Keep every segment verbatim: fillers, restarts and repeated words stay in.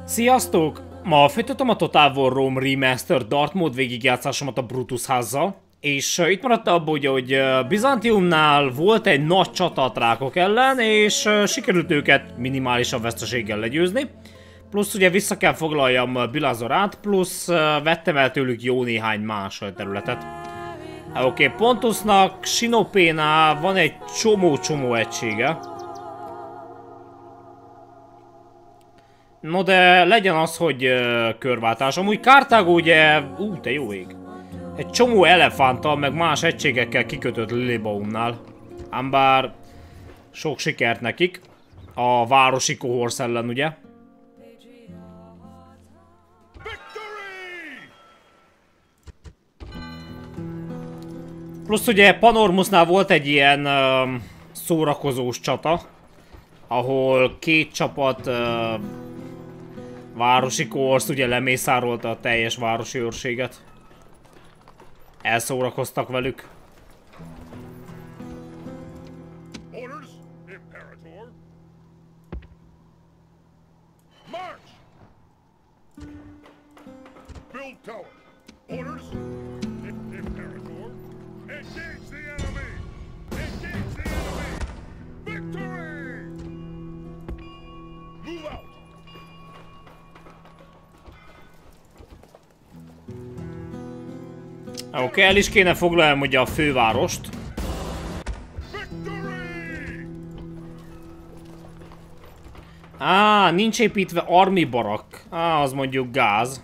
Sziasztok! Ma folytatom a Total War Rome Remastered Dark Mode végigjátszásomat a Brutus házzal. És uh, itt maradt abból, hogy, hogy uh, Byzantiumnál volt egy nagy csata a trákok ellen, és uh, sikerült őket minimálisabb veszteséggel legyőzni. Plusz ugye vissza kell foglaljam uh, Bilazorát, plusz uh, vettem el tőlük jó néhány más területet. Uh, Oké, okay, Pontusnak, Sinopénál van egy csomó-csomó egysége. No de legyen az, hogy uh, körváltás. Amúgy Kartágó ugye... Ú, te jó ég. Egy csomó elefánttal, meg más egységekkel kikötött Lilibaumnál. Ám bár sok sikert nekik. A városi kohorsz ellen, ugye? Plusz ugye Panormusnál volt egy ilyen uh, szórakozós csata, ahol két csapat uh, városi kohorsz ugye lemészárolta a teljes városi őrséget. Elszórakoztak velük. Orders, Imperator. March. Build tower. Orders, Imperator. Engage the enemy. Engage the enemy. Victory. Move out. Oké, okay, el is kéne foglaljam ugye a fővárost. Á, nincs építve army barak. Á, az mondjuk gáz.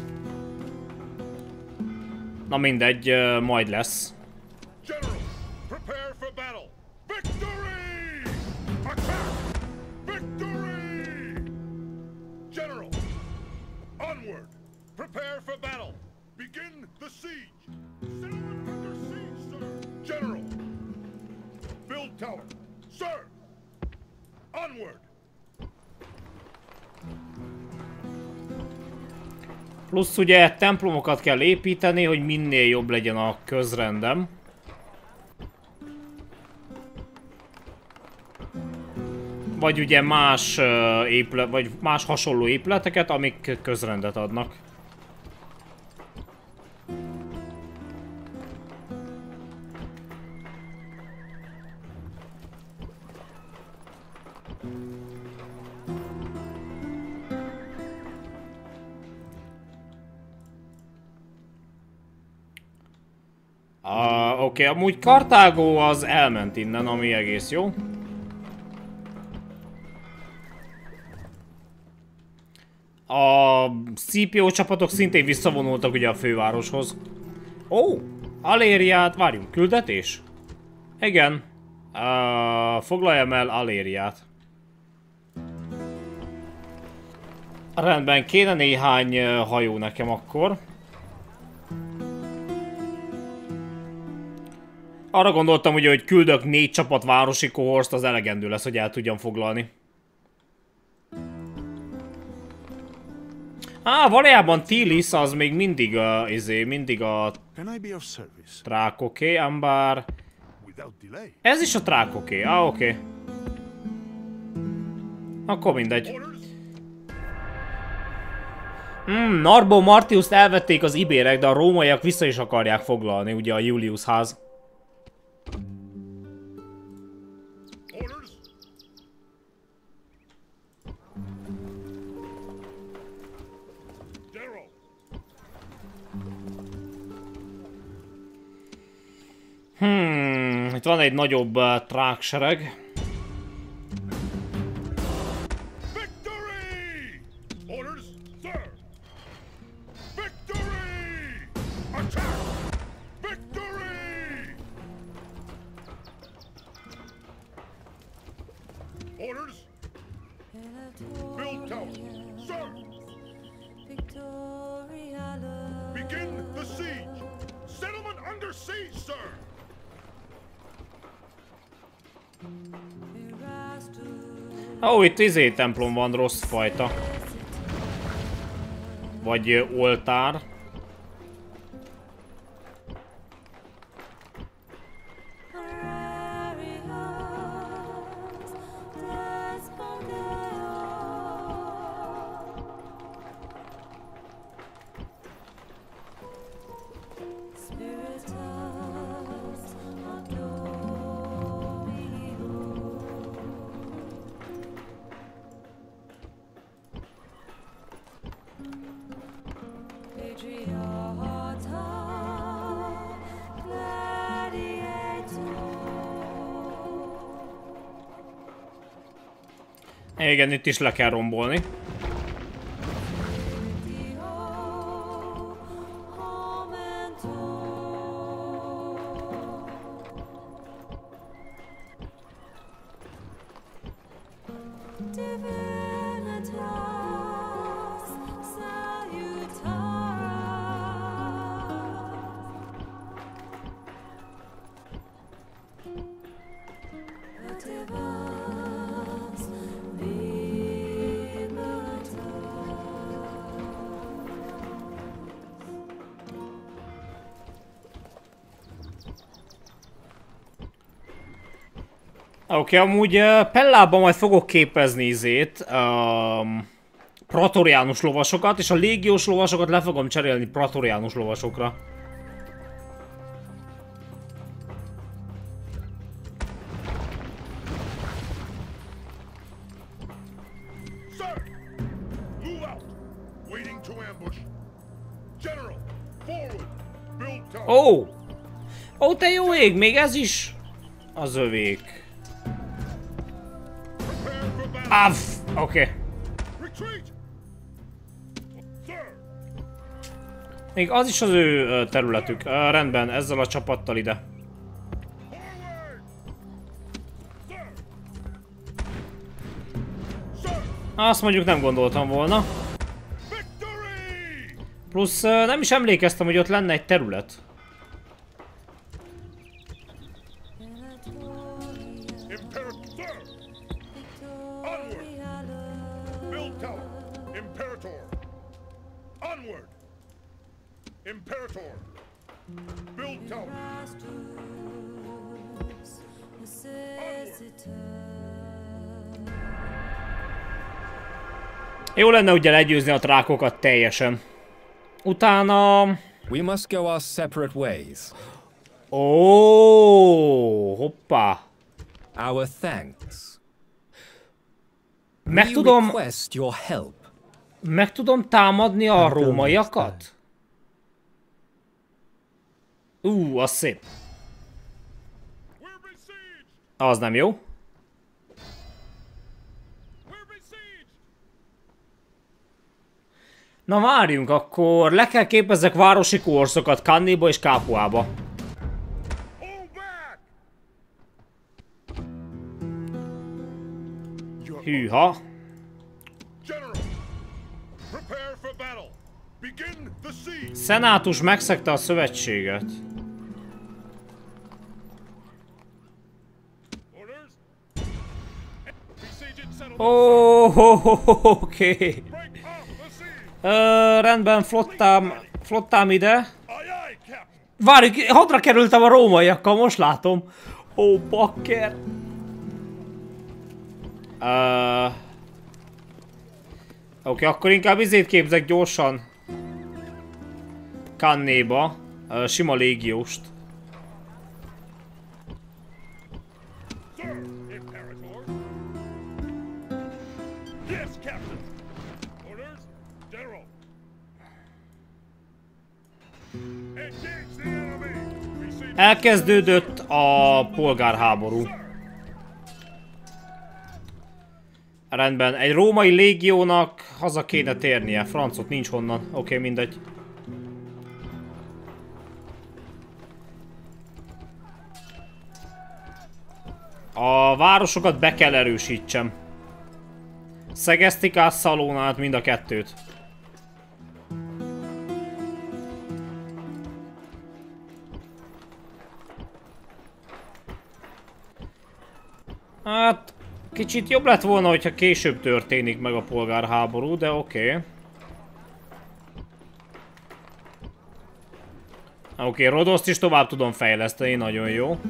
Na mindegy, majd lesz. General, prepare for battle. Victory! Attack! Victory! General, onward. Prepare for battle. Begin the siege. Settlement under siege, sir. General, build tower. Sir, onward. Plusz ugye templomokat kell építeni, hogy minél jobb legyen a közrendem. Vagy ugye más uh, épület, vagy más hasonló épületeket, amik közrendet adnak. Uh, Oké, okay. Amúgy Kartágó az elment innen, ami egész jó. A cé pé o csapatok szintén visszavonultak ugye a fővároshoz. Ó, oh, Alériát, várjunk, küldetés? Igen. Uh, foglaljam el Alériát. Rendben, kéne néhány uh, hajó nekem akkor. Arra gondoltam ugye, hogy küldök négy csapat városi kohorszt, az elegendő lesz, hogy el tudjam foglalni. Á, valójában Tilis az még mindig a, izé, mindig a trákoké, ám bár... Ez is a trákoké, á, oké. Okay. Akkor mindegy. Hmm, Narbo Martiust elvették az ibérek, de a rómaiak vissza is akarják foglalni, ugye a Julius ház. Hmm, itt van egy nagyobb uh, tráksereg. Victory! Orders, sir! Victory! Attack! Victory! Orders, build tower. Sir! Begin the siege! Settlement under siege, sir! Ó, oh, itt izé templom van, rossz fajta. Vagy uh, oltár. Igen, itt is le kell rombolni. Oké, okay, amúgy uh, Pellában majd fogok képezni izét, um, praetoriánus lovasokat, és a légiós lovasokat le fogom cserélni praetoriánus lovasokra. Ó! Oh. Ó, oh, te jó ég, még ez is az övék. Aff, oké. Okay. Még az is az ő területük. Uh, rendben, ezzel a csapattal ide. Azt mondjuk nem gondoltam volna. Plusz uh, nem is emlékeztem, hogy ott lenne egy terület. Imperator, build tower. Jó lenne ugye legyőzni a trákokat teljesen. Utána... We must go our separate ways. Ó, oh, hoppá. Our thanks. Meg tudom... request your help. Meg tudom támadni a rómaiakat? Ú, uh, az szép. Az nem jó. Na várjunk, akkor le kell képezzek városi korszokat Cannéba és Capuába. Hűha. Szenátus megszegte a szövetséget. Oh, oké. Okay. Uh, rendben, flottám, flottám ide. Várj, hadra kerültem a rómaiakkal, most látom. Ó, oh, bakker. Uh, Oké, okay, akkor inkább izét képzek gyorsan. Cannéba, uh, sima légióst. Elkezdődött a polgárháború. Rendben, egy római légiónak haza kéne térnie. Francot nincs honnan. Oké, okay, mindegy. A városokat be kell erősítsem. Szegesztikát, Szalónát, mind a kettőt. Hát, kicsit jobb lett volna, hogyha később történik meg a polgárháború, de oké. Okay. Oké, okay, Rodoszt is tovább tudom fejleszteni, nagyon jó.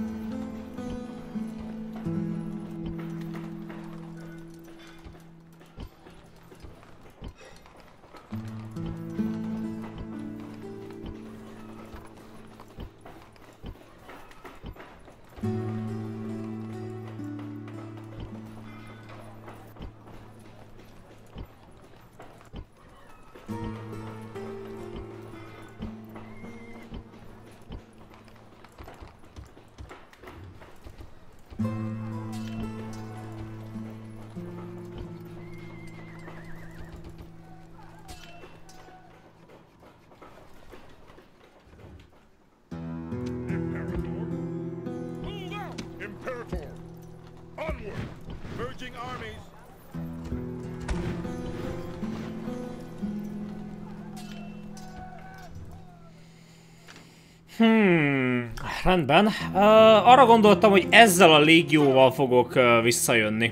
Hmm, rendben. Uh, arra gondoltam, hogy ezzel a légióval fogok uh, visszajönni.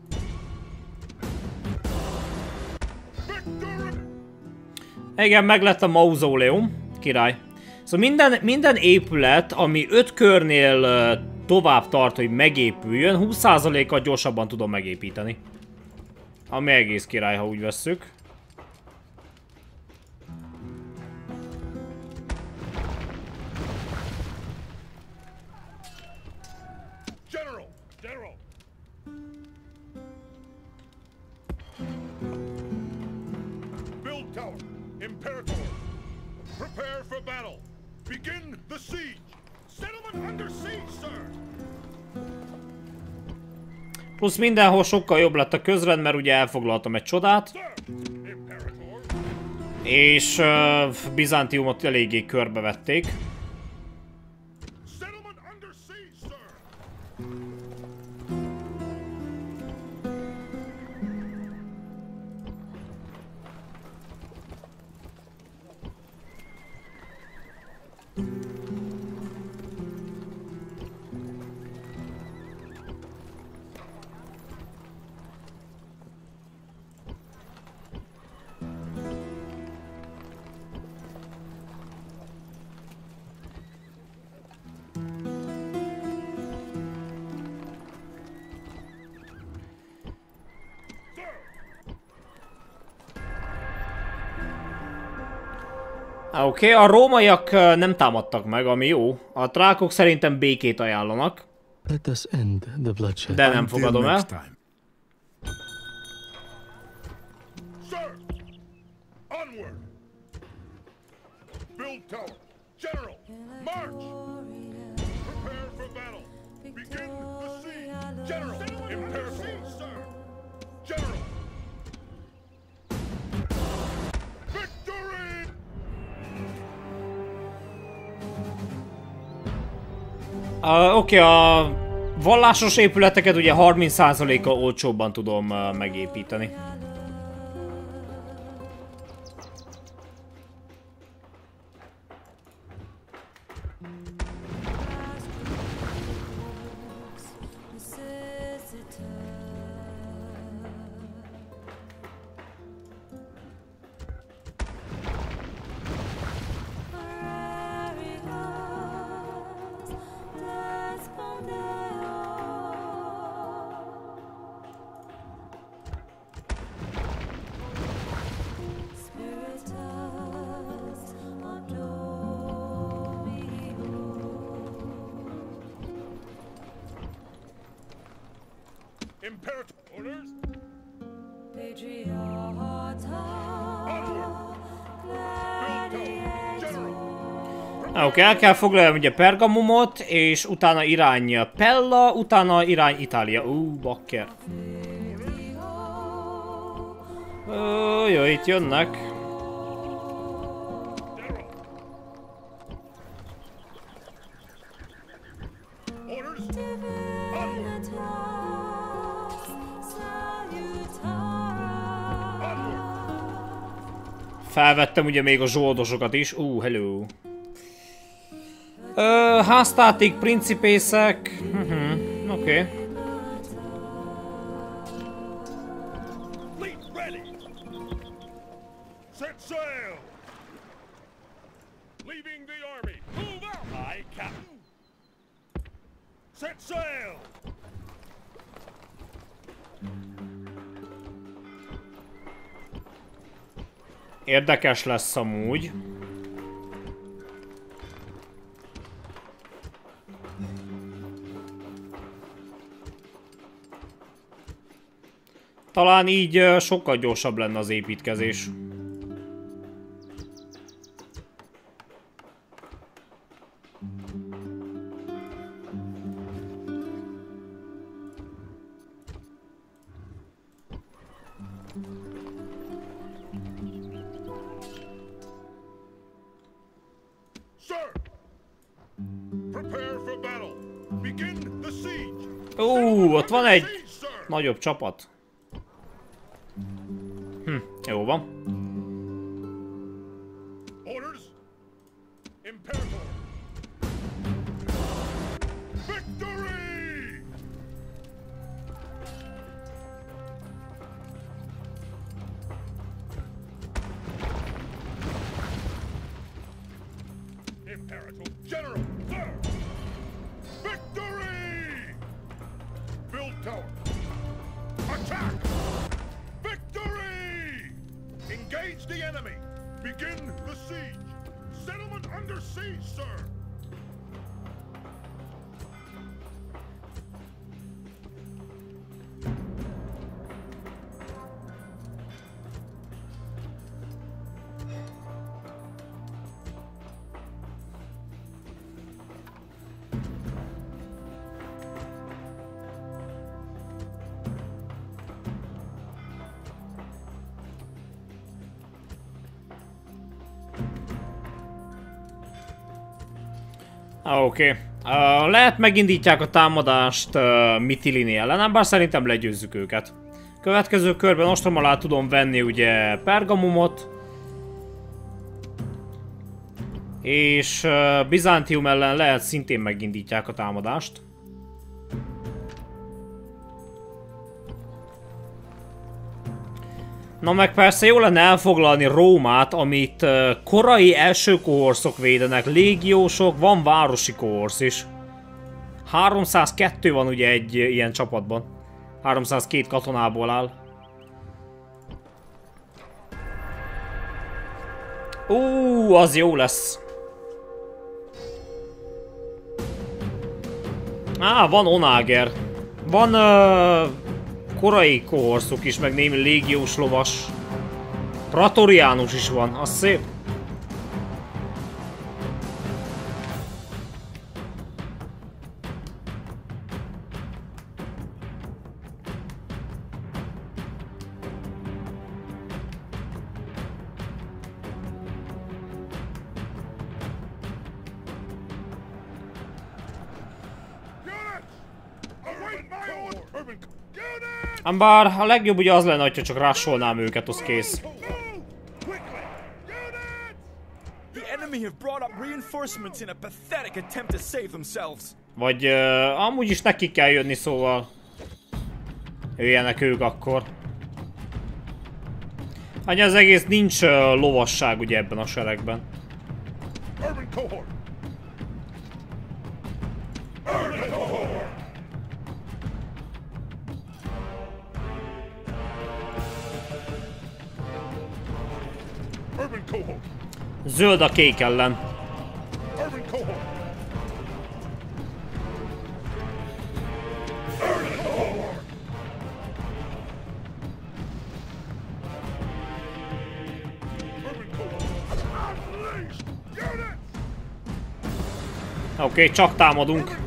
Igen, meg lett a mauzóleum. Király. Szóval minden, minden épület, ami öt körnél uh, tovább tart, hogy megépüljön, húsz százalékkal gyorsabban tudom megépíteni. Ami egész király, ha úgy vesszük. General! General! Build tower! Imperator! Prepare for battle! Begin the siege! Settlement under siege, sir! Plusz mindenhol sokkal jobb lett a közrend, mert ugye elfoglaltam egy csodát. És uh, Bizántiumot eléggé körbevették. Oké, okay, a rómaiak nem támadtak meg, ami jó. A trákok szerintem békét ajánlanak. Let us end the bloodshed. De nem fogadom el. Sir! Onward! Build tower! General! March! Prepare for battle! Begin the siege! General! Imperator! Sir! General! Victory! Uh, Oké, okay, a vallásos épületeket ugye harminc százalékkal olcsóbban tudom uh, megépíteni. Imperator! Orders! Oké, okay, el kell foglaljam ugye Pergamumot, és utána irány Pella, utána irány Itália. Ú, uh, bakker. Ö, jó, itt jönnek. Felvettem ugye még a zsoldosokat is. Ú, uh, hello. Ö, háztáték, principészek. Uh-huh. Oké. Okay. Set sail! Leaving the army! Move out! Aye, Captain! Set sail! Érdekes lesz amúgy. Talán így sokkal gyorsabb lenne az építkezés. Ó, ott van egy nagyobb csapat. Hm, jó van. Imperator General, sir! Victory! Build tower. Attack! Victory! Engage the enemy. Begin the siege. Settlement under siege, sir! Oké. Okay. Uh, lehet megindítják a támadást uh, Mytilini ellen, bár szerintem legyőzzük őket. Következő körben ostrom alá tudom venni ugye Pergamumot. És uh, Bizántium ellen lehet szintén megindítják a támadást. Na meg persze jó lenne elfoglalni Rómát, amit uh, korai első kohorszok védenek, légiósok, van városi kohorsz is. háromszázkettő van ugye egy uh, ilyen csapatban. háromszázkettő katonából áll. Ú, az jó lesz. Á, van Onáger. Van uh, korai kohorszuk is, meg némi légiós lovas. Praetorianus is van, az szép. Ám bár a legjobb ugye az lenne, hogyha csak rásolnám őket, az kész. Vagy uh, amúgy is nekik kell jönni, szóval jöjjenek ők akkor. Annyi az egész nincs uh, lovasság ugye ebben a seregben. Zöld a kék ellen. Oké, okay, csak támadunk.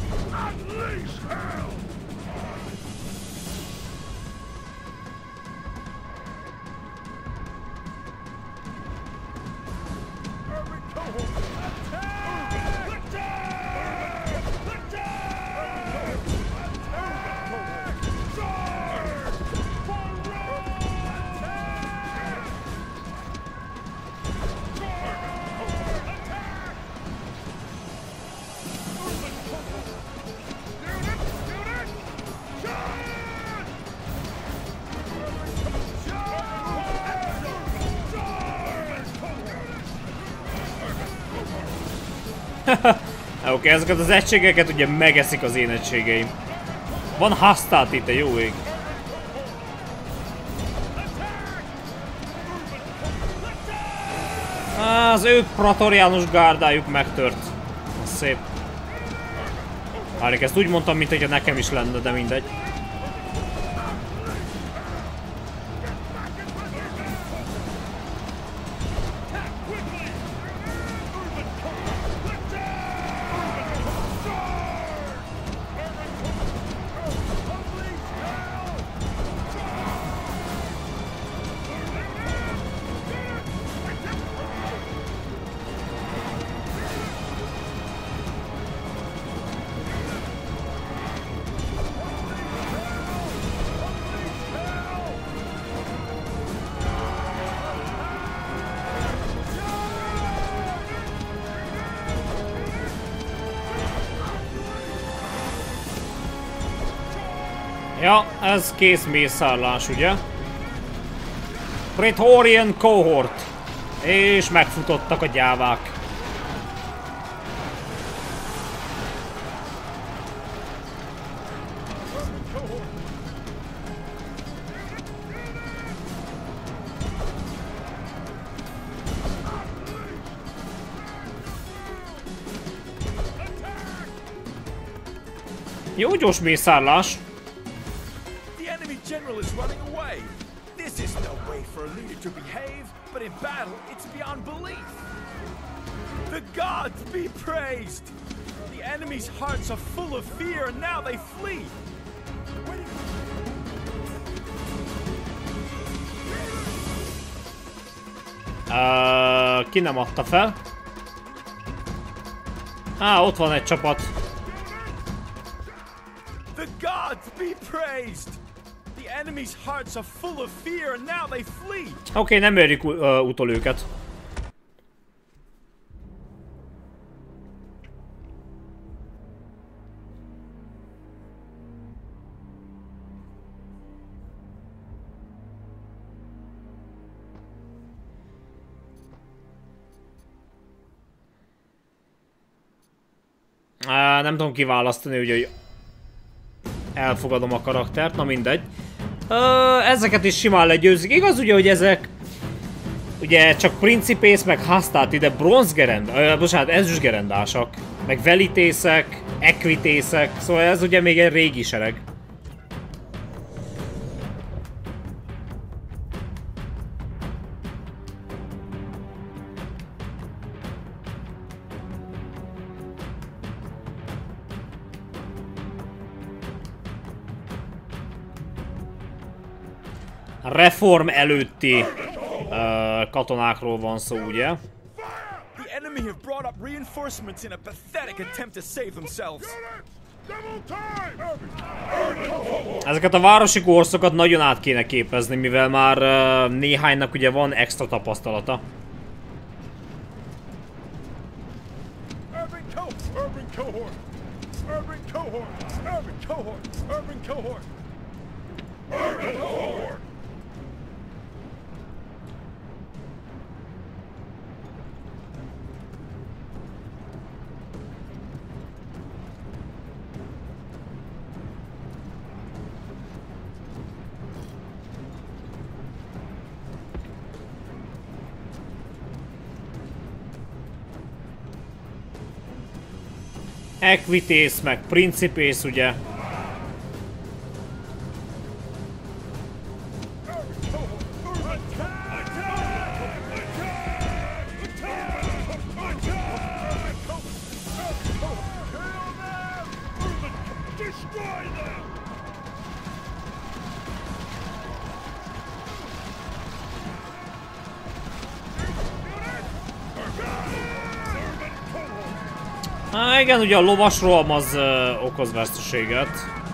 Oké, okay, ezeket az egységeket ugye megeszik az én egységeim. Van hasztát itt, a jó ég. Az ő praetorianus gárdájuk megtört. Az szép. Várjuk, ezt úgy mondtam, mint hogyha nekem is lenne, de mindegy. Ja, ez kész mészárlás, ugye? Praetorian Cohort. És megfutottak a gyávák. Jó gyors mészárlás. The enemy general is running away. This is no way for a leader to behave, but in battle, it's beyond belief. The gods be praised! The enemy's hearts are full of fear, and now they flee. Uh, ki nem adta fel? Á, ott van egy csapat. The gods be praised! The enemy's hearts are full of fear, and now they flee. Oké, okay, nem érjük uh, utol őket. Uh, nem tudom kiválasztani, ugye, hogy elfogadom a karaktert, na mindegy. Uh, ezeket is simán legyőzik. Igaz ugye, hogy ezek ugye csak principész, meg hasztát, de bronzgerend, uh, bocsánat, ezüstgerendások, meg velitészek, equitészek, szóval ez ugye még egy régi sereg. Reform előtti uh, katonákról van szó, ugye? The enemy have brought up reinforcements in a pathetic attempt to save themselves. Ezeket a városi korszokat nagyon át kéne képezni, mivel már uh, néhánynak ugye van extra tapasztalata. Urban cohort, urban cohort, urban cohort, urban cohort, urban cohort, urban cohort. Equitész, meg principész, ugye? Há, igen, ugye a lovas roham az uh, okoz veszteséget.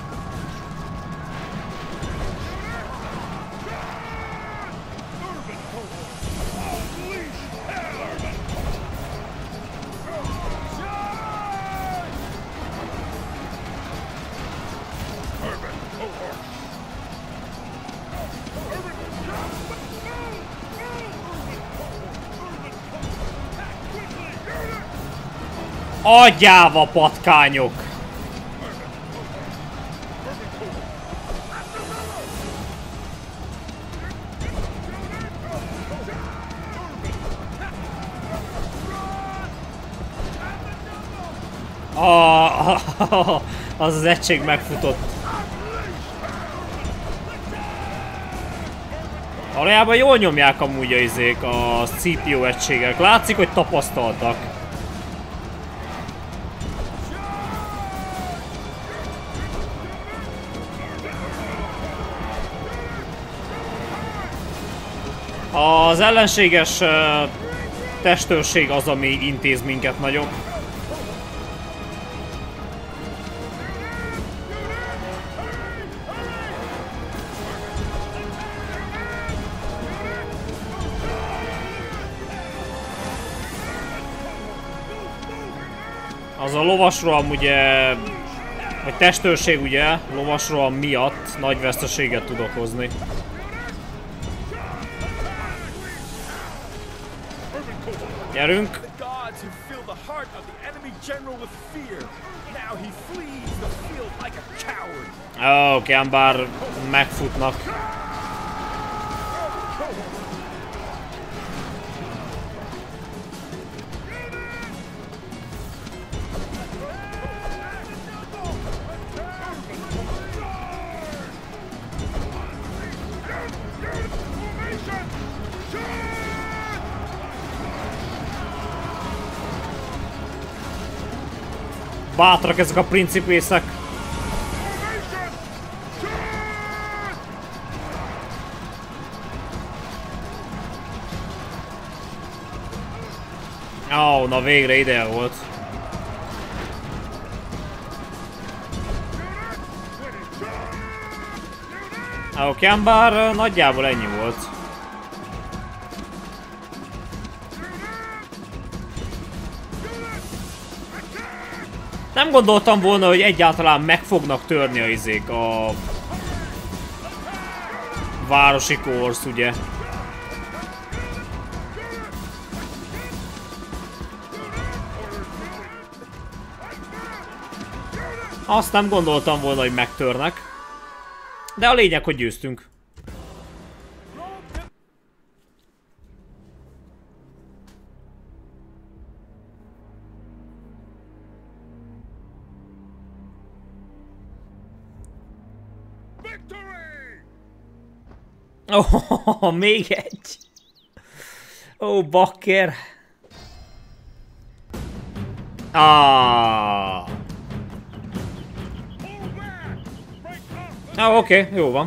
Agyáva patkányok! Ah, az az egység megfutott. Valójában jól nyomják amúgy a izék, a cé pé u egységek. Látszik, hogy tapasztaltak. Az ellenséges uh, testőrség az, ami intéz minket nagyon. Az a lovasroham ugye, vagy testőrség ugye, lovasroham miatt nagy veszteséget tud okozni. Gyerünk! Ó, oké, ám bár megfutnak. Bátrak ezek a principészek. Ó, oh, na végre ideje volt. Oké, okay, bár nagyjából ennyi volt. Nem gondoltam volna, hogy egyáltalán meg fognak törni a izék, a városi korsz, ugye. Azt nem gondoltam volna, hogy megtörnek. De a lényeg, hogy győztünk. Oh, még egy. Ó, oh, bakker. Ah. Ah, oké, okay, jó van.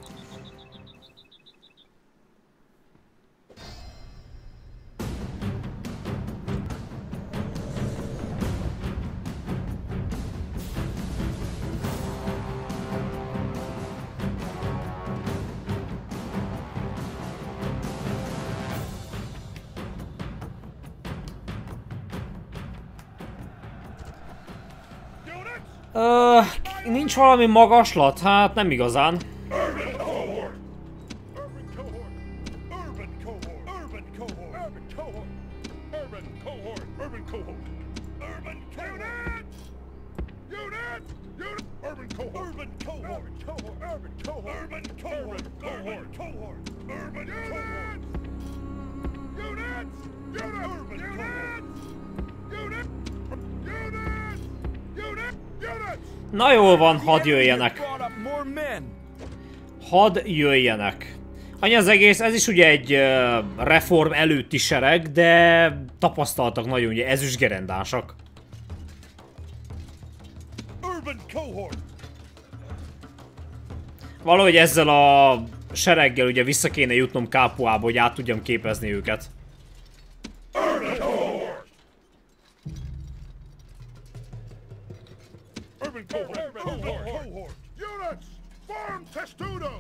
Uh, nincs valami magaslat? Hát nem igazán. Urban cohort! Urban cohort! Urban cohort! Urban cohort! Urban cohort! Urban cohort! Urban cohort! Urban cohort! Units! Units! Urban cohort! Urban cohort! Urban cohort! Urban cohort! Urban cohort! Urban cohort! Units! Units! Urban cohort! Units! Units! Units! Units! Na jól van, hadd jöjjenek. Hadd jöjjenek. Annyi az egész, ez is ugye egy uh, reform előtti sereg, de tapasztaltak nagyon, ugye ezüstgerendások. Valahogy ezzel a sereggel ugye vissza kéne jutnom Capuába, hogy át tudjam képezni őket. Urban cohort! Urban cohort! Units! Farm Testudo!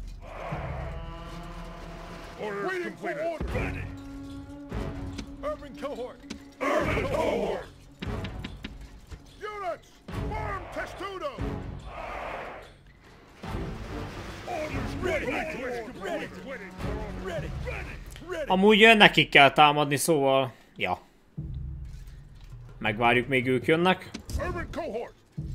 Orders Waiting completed. For order. Ready! Urban cohort! Urban cohort! Units! Farm Testudo! Orders ready! Ready! Ready! Ready! Ready! Amúgy nekik kell támadni, szóval... Ja. Megvárjuk, még ők jönnek. Urban cohort!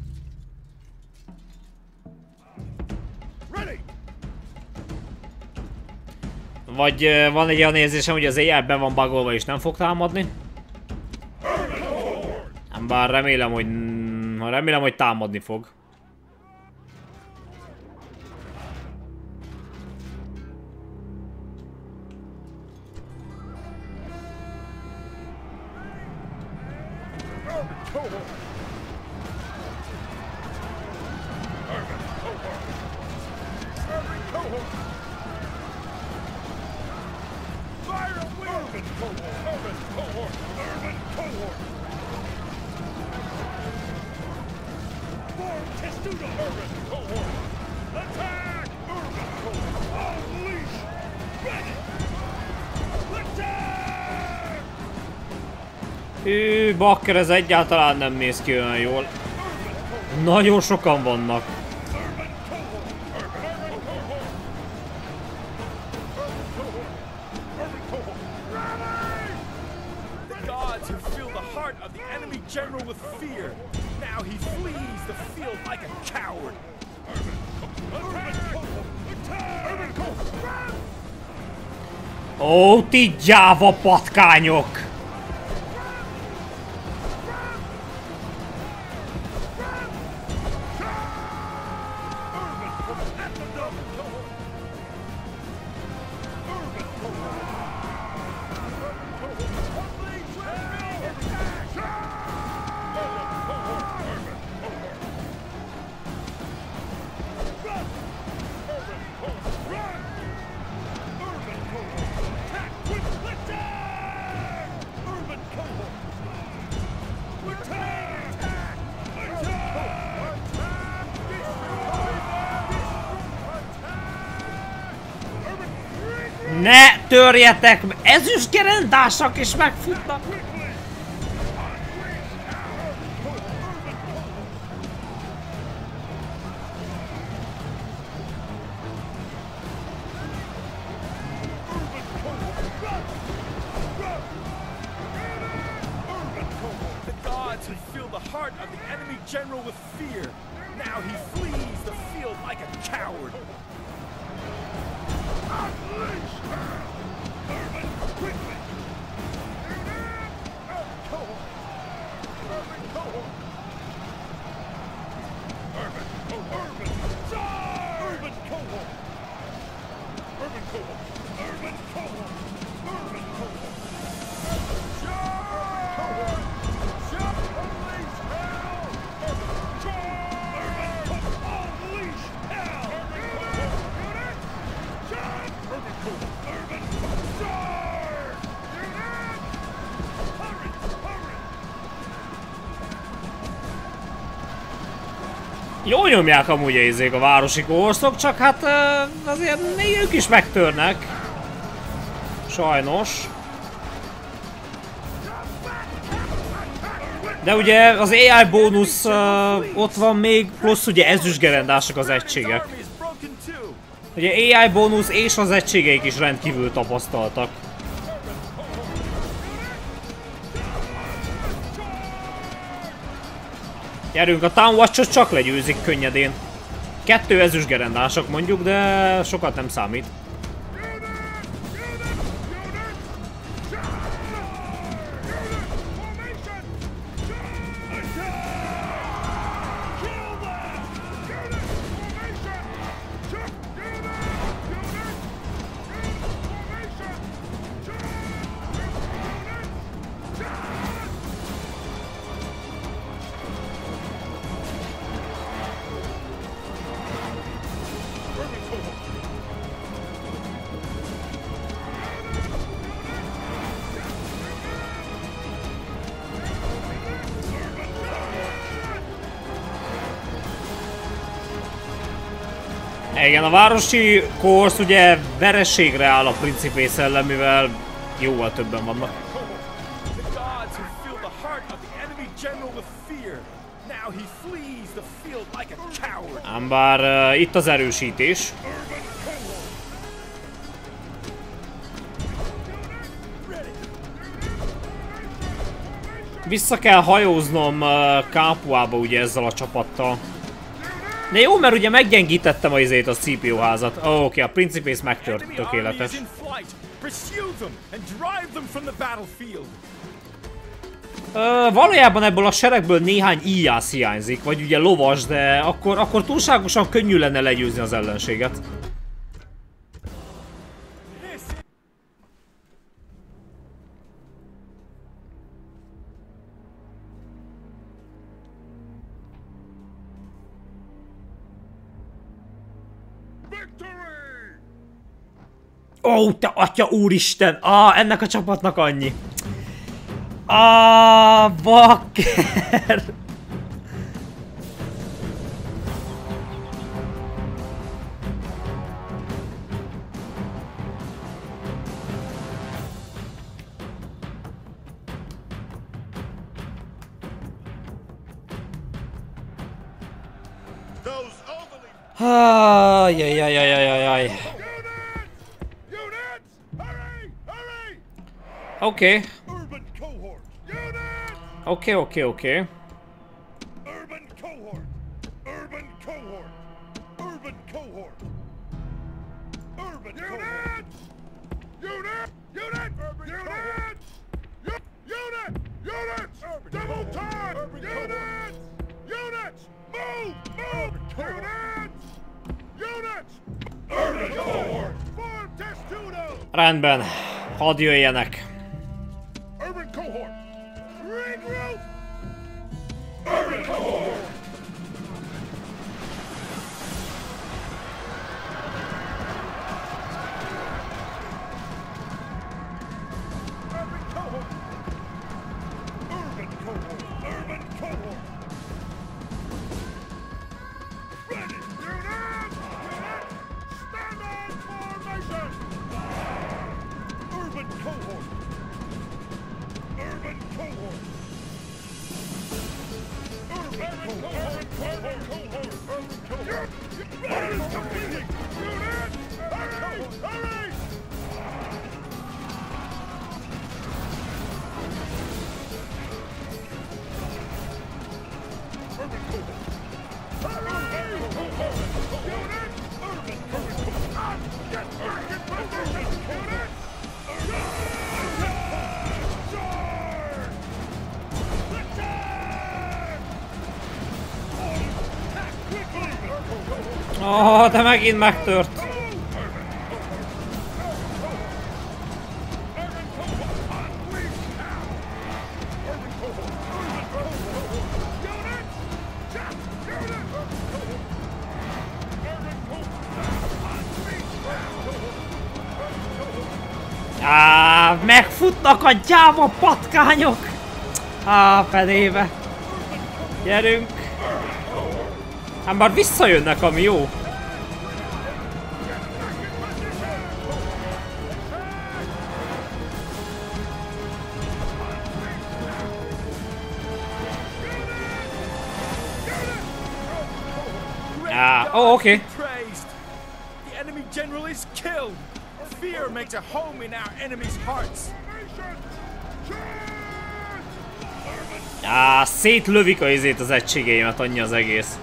Vagy uh, van egy olyan érzésem, hogy az á i ben van bugolva és nem fog támadni. Bár remélem, hogy remélem, hogy támadni fog. Hű, bakker, ez egyáltalán nem néz ki olyan jól. Nagyon sokan vannak. Ó, ti gyáva patkányok! Ne törjetek! Ezüstgerendások is megfutnak! General with fear. Now he flees the field like a coward. Unleash hell! Urban, quickly! Urban cohort! Urban cohort! Urban, oh, urban! Charge! Urban cohort! Urban cohort! Urban cohort! Urban cohort! Charge! Cohort! Charge! Unleash hell! Jól nyomják amúgy a izék a városi kórszok, csak hát azért még ők is megtörnek. Sajnos. De ugye az á i bónusz uh, ott van még, plusz ugye ezüstgerendások az egységek. Ugye á i bónusz és az egységeik is rendkívül tapasztaltak. Gyerünk, a Town Watch-ot csak legyőzik könnyedén. Kettő ezüstgerendások mondjuk, de sokat nem számít. Igen, a városi kórsz ugye vereségre áll a Principész ellen, mivel jóval többen vannak. Ám bár uh, itt az erősítés. Vissza kell hajóznom uh, Capuába ugye ezzel a csapattal. De jó, mert ugye meggyengítettem a izét, a cé pé u házat. Ó, oh, oké, okay, a Principész megtört, tökéletes. Uh, valójában ebből a seregből néhány íjász hiányzik, vagy ugye lovas, de akkor, akkor túlságosan könnyű lenne legyőzni az ellenséget. Ó, oh, te atya úristen! Ah, ennek a csapatnak annyi. Ah, bakker! Ajjajajajajajaj. Oké. Oké, oké, oké. Rendben, hadd jöjjenek. cohort. Urban cohort. Urban cohort. Urban cohort. Urban cohort. What is completing? Unit! Hurry! Hurry! Urban cohort. Urban cohort. Unit! Urban cohort. Get back in position! Unit! Charge! Attack! Attack quickly! Oh, de megint megtört. Á, megfutnak a gyáva patkányok! Á, felébe. Gyerünk! Hát már visszajönnek, ami jó. Á, ó, oké. The enemy general is killed. Fear makes a home in our enemy's hearts. Á, szétlövik a izét az egységeimet, annyi az egész.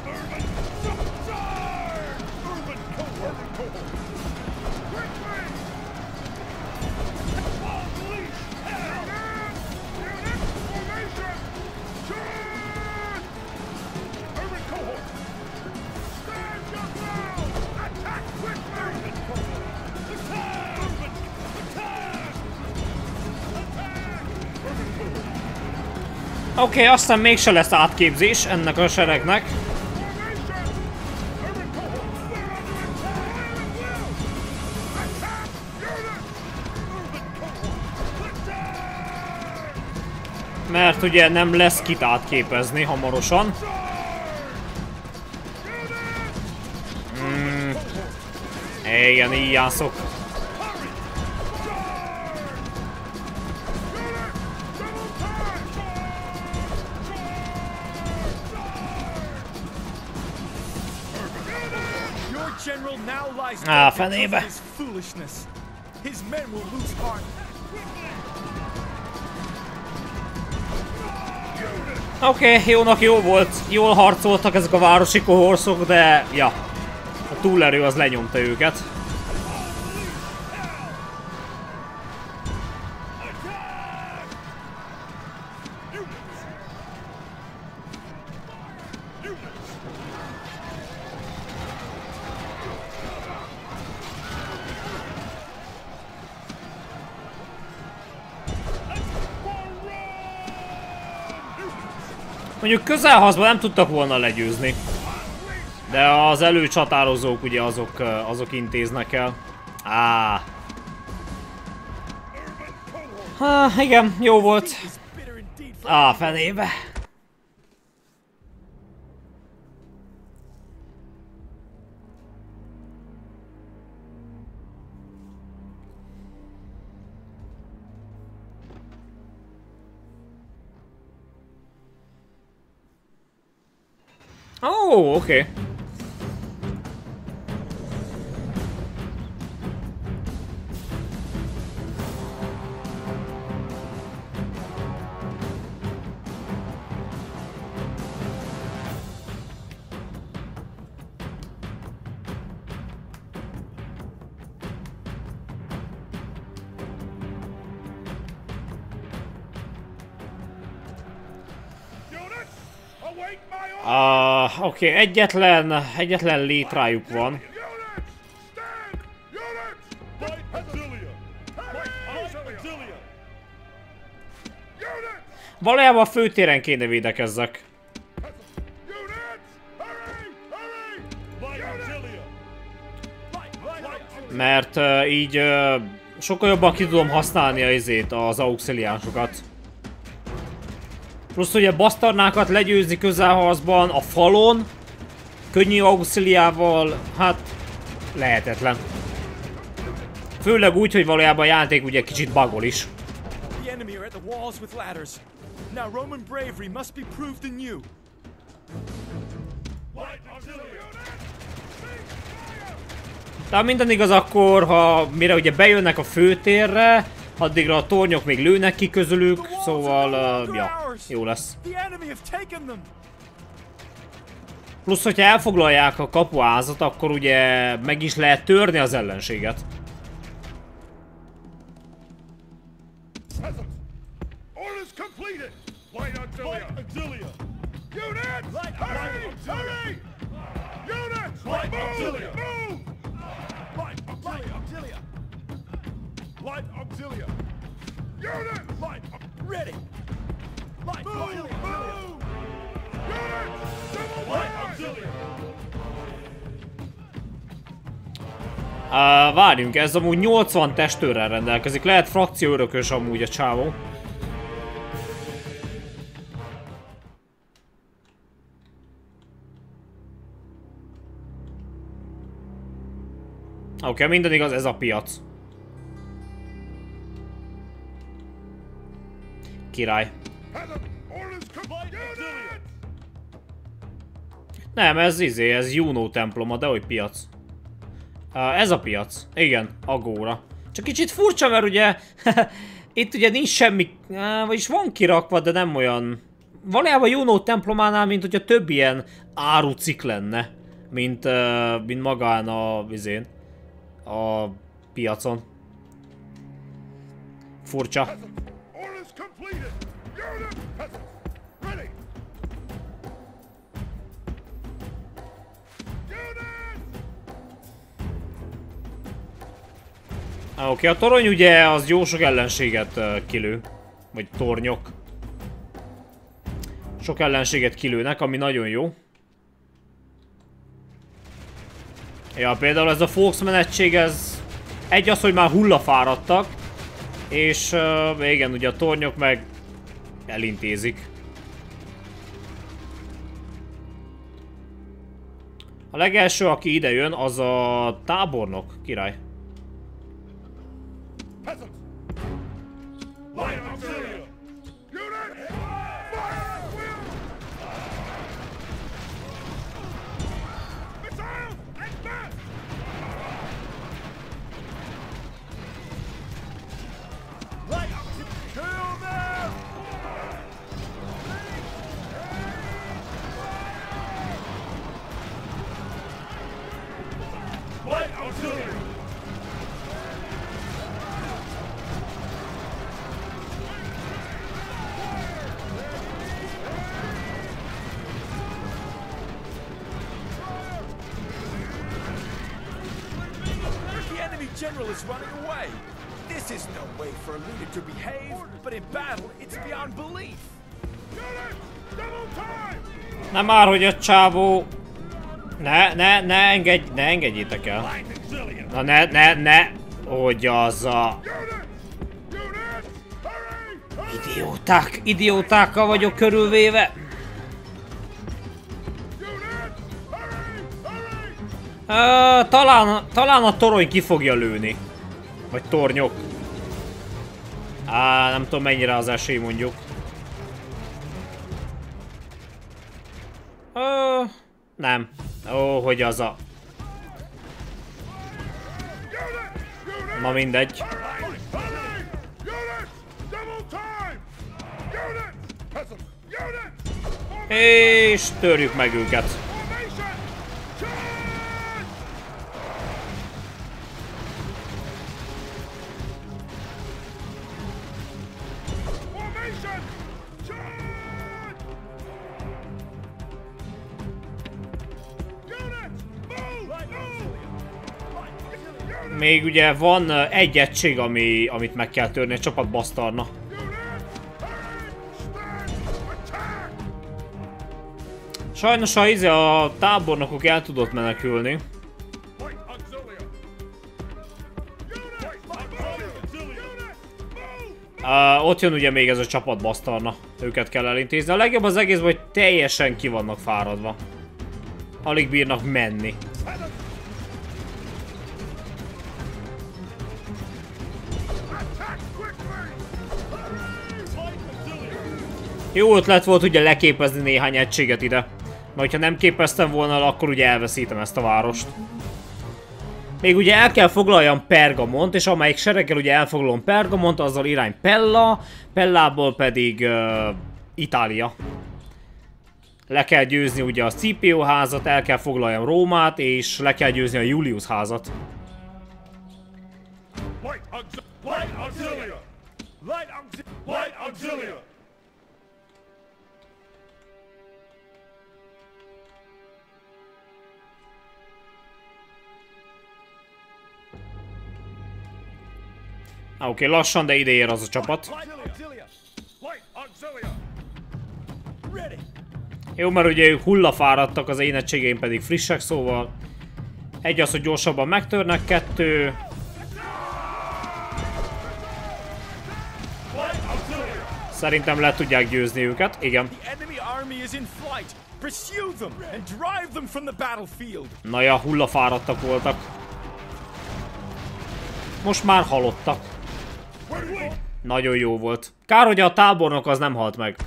Oké, okay, aztán mégse lesz átképzés ennek a seregnek. Mert ugye nem lesz kit átképezni hamarosan. Hmm. Igen, így játszok. Á, fenébe. Oké, okay, jónak jó volt. Jól harcoltak ezek a városi kohorszok, de ja, a túlerő az lenyomta őket. Mondjuk közelharcban nem tudtak volna legyőzni. De az előcsatározók ugye azok, azok intéznek el. Á. Há, igen, jó volt. Á, fenébe. Oh, okay. Uh, Oké, okay. egyetlen, egyetlen létrájuk van. Valójában a főtéren kéne védekezzek. Mert uh, így uh, sokkal jobban ki tudom használni a izét, az auxiliánsokat. Plusz ugye basztarnákat legyőzni közelharcban, a falon, könnyű auxiliával, hát lehetetlen. Főleg úgy, hogy valójában a játék ugye kicsit bugol is. The enemy are at the walls with ladders. Now Roman bravery must be proved anew. De minden igaz, akkor, ha mire ugye bejönnek a főtérre, addigra a tornyok még lőnek ki közülük, szóval, uh, ja, jó lesz. The enemy have taken them. Plusz, hogyha elfoglalják a kapuházat, akkor ugye meg is lehet törni az ellenséget. Orders completed. Light auxilia. Auxilia. Units, hurry, hurry. Units, light auxilia. Move. Light auxilia. Light auxilia. Units, light Ready. Light move, move. Units, double light auxilia. Uh, várjunk, ez amúgy nyolcvan testőrrel rendelkezik, lehet frakció örökös amúgy a csávó. Oké, okay, minden igaz, ez a piac. Király. Nem, ez izé, ez Juno temploma, de hogy piac. Uh, ez a piac. Igen, Agóra. Csak kicsit furcsa, mert ugye itt ugye nincs semmi, uh, vagyis van kirakva, de nem olyan. Valójában Juno templománál, mint hogyha több ilyen árucik lenne, mint, uh, mint magán a vizén, a piacon. Furcsa. Oké, okay, a torony ugye az jó sok ellenséget uh, kilő. Vagy tornyok. Sok ellenséget kilőnek, ami nagyon jó. Ja, például ez a Foxman egység, ez egy az, hogy már hullafáradtak. És uh, igen, ugye a tornyok meg elintézik. A legelső, aki ide jön, az a tábornok, király. Peasants! Light auxilia! Units! Fire! Will! Missiles! Advance! Light auxilia! Kill them! Light auxilia! General is running away. This is no way for a leader to behave, but in battle, it's beyond belief. Nem már, hogy a csávó... Ne, ne, ne engedj, ne engedjétek el. Na ne, ne, ne, hogy az a... Idióták, idiótákkal vagyok körülvéve. Uh, talán, talán a torony ki fogja lőni. Vagy tornyok. Á, nem tudom mennyire az esély mondjuk. Uh, nem. Ó, hogy az a... Na mindegy. És törjük meg őket. Még ugye van egy egység, ami, amit meg kell törni, a csapat basztarna. Sajnos a, izé, a tábornokok el tudott menekülni. Uh, ott jön ugye még ez a csapat basztarna. Őket kell elintézni. A legjobb az egész, hogy teljesen ki vannak fáradva. Alig bírnak menni. Jó ötlet volt ugye leképezni néhány egységet ide. Mert ha nem képeztem volna, akkor ugye elveszítem ezt a várost. Még ugye el kell foglaljam Pergamont, és amelyik sereggel ugye elfoglalom Pergamont, azzal irány Pella, Pellából pedig uh, Itália. Le kell győzni ugye a Scipio házat, el kell foglaljam Rómát, és le kell győzni a Julius házat. Light auxi light auxilia! Light auxi light auxilia! Oké, okay, lassan, de ide ér az a csapat. Jó, mert ugye ők hullafáradtak, az én egységeim pedig frissek, szóval egy az, hogy gyorsabban megtörnek, kettő... Szerintem le tudják győzni őket, igen. Na ja, hullafáradtak voltak. Most már halottak. Nagyon jó volt. Kár, hogy a tábornok az nem halt meg.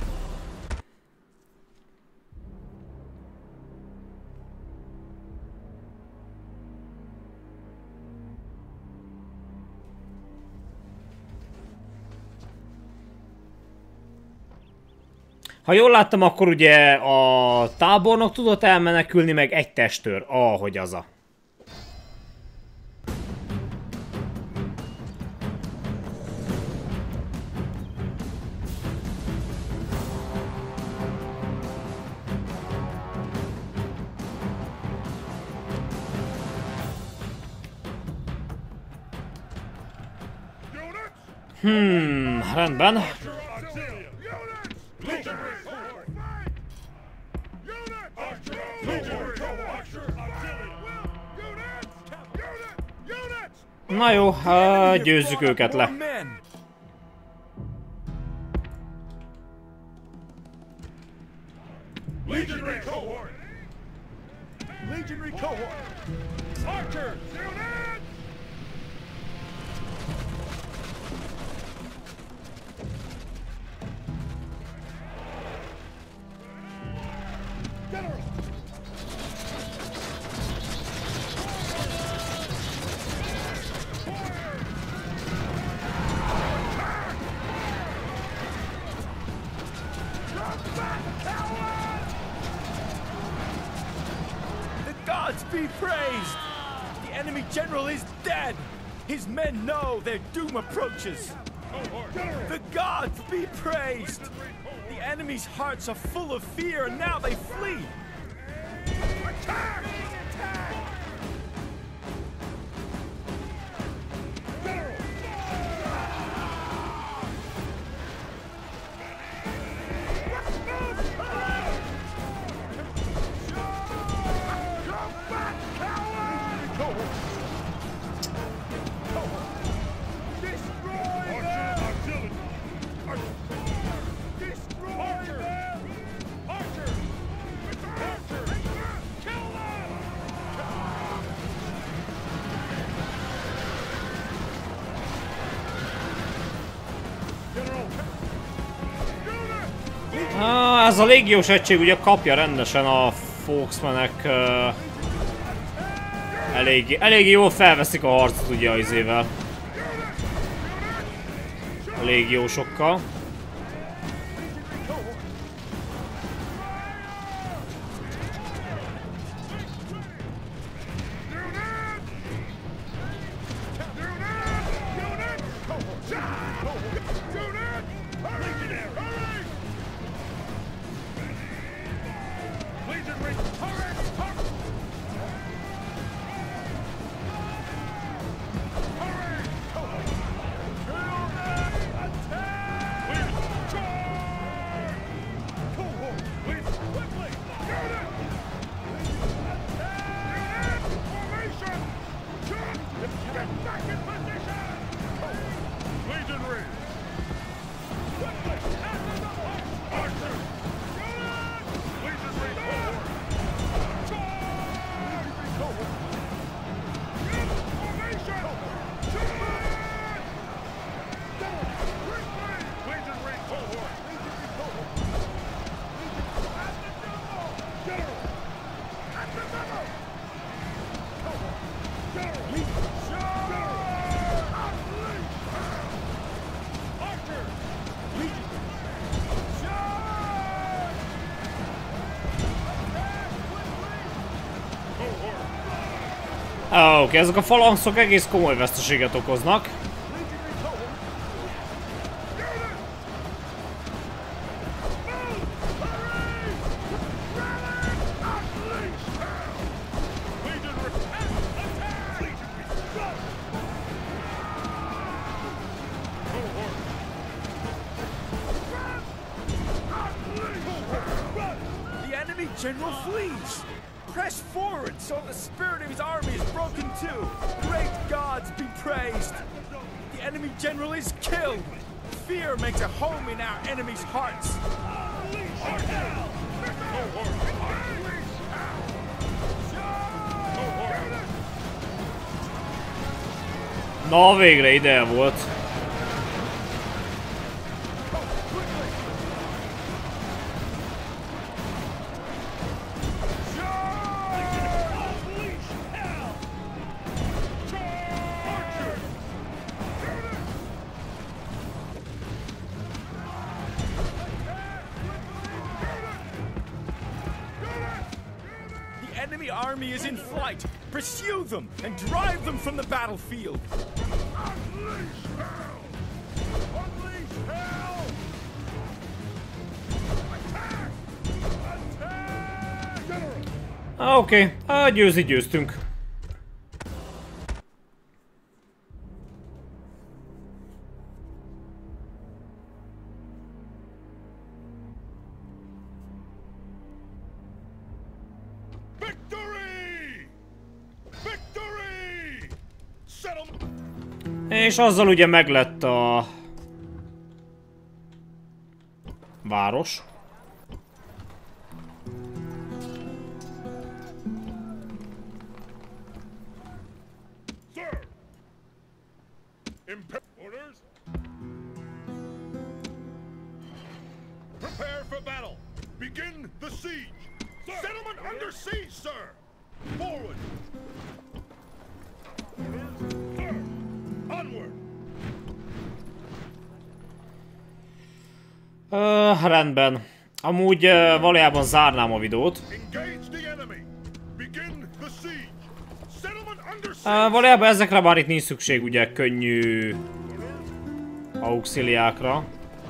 Ha jól láttam, akkor ugye a tábornok tudott elmenekülni, meg egy testőr. Ahogy az a. Hmm, rendben. Na jó, uh, győzzük őket le. Legionary cohort! Legionary cohort! Archers! General! Be praised! The enemy general is dead! His men know their doom approaches! The gods be praised! The enemy's hearts are full of fear and now they flee! Attack! Attack! Ah, ez a légiós egység ugye kapja rendesen a Foxmanek. Uh, elég, elég jól felveszik a harcot ugye az izével. A légiósokkal. Legion Oké, okay, ezek a falanszok egész komoly veszteséget okoznak. General flees! Press forward so the spirit of his army is broken too! Great gods be praised! The enemy general is killed! Fear makes a home in our enemies' hearts! Na, végre ide volt. The army is in flight. Pursue them and drive them from the battlefield. Unleash hell! Unleash hell! Attack! Attack! General! Oké, okay. győzni győztünk. És azzal ugye meglett a város. Sir! Imp orders? Prepare for battle! Begin the siege! Sir. Settlement under siege, sir! Forward! Orders? Sir! Onward! Uh, rendben. Amúgy uh, valójában zárnám a videót. Uh, valójában ezekre már itt nincs szükség, ugye, könnyű auxiliákra.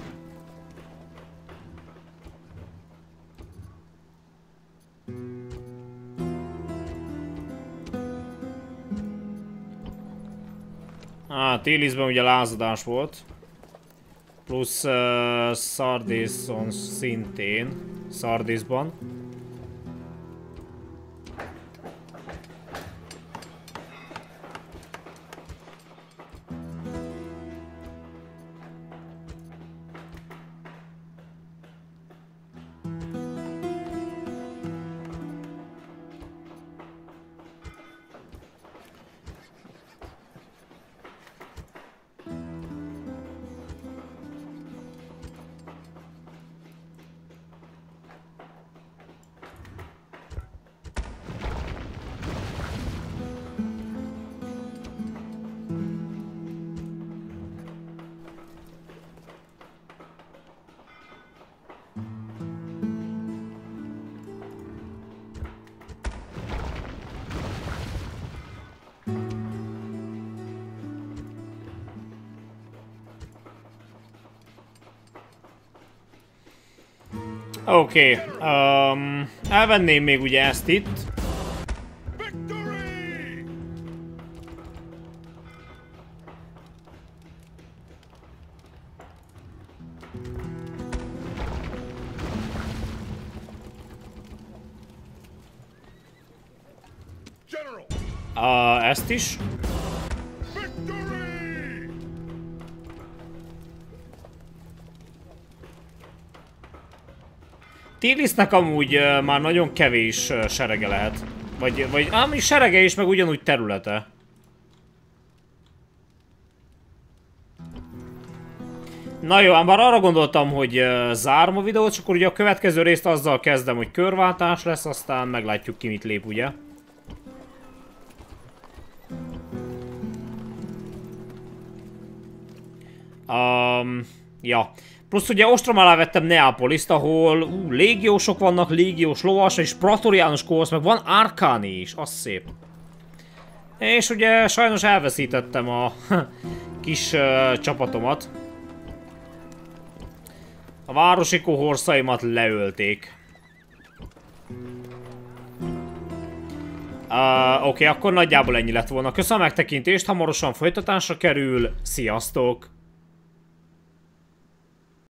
Ah, Téliszben ugye lázadás volt. Plusz uh, Sardison szintén. Sardisban. Oké, okay. um, elvenném még ugye ezt itt. Uh, ezt is. Télisznek amúgy uh, már nagyon kevés uh, serege lehet. Vagy, vagy ami serege is, meg ugyanúgy területe. Na jó, már arra gondoltam, hogy uh, zárom a videót, és akkor ugye a következő részt azzal kezdem, hogy körváltás lesz, aztán meglátjuk ki mit lép, ugye. Um, ja. Plusz ugye ostrom alá vettem Neapoliszt, ahol ú, légiósok vannak, légiós lovas, és praetoriánus korsz, meg van Arcani is, az szép. És ugye sajnos elveszítettem a kis uh, csapatomat. A városi kohorszaimat leölték. Uh, Oké, okay, akkor nagyjából ennyi lett volna. Köszönöm a megtekintést, hamarosan folytatásra kerül. Sziasztok!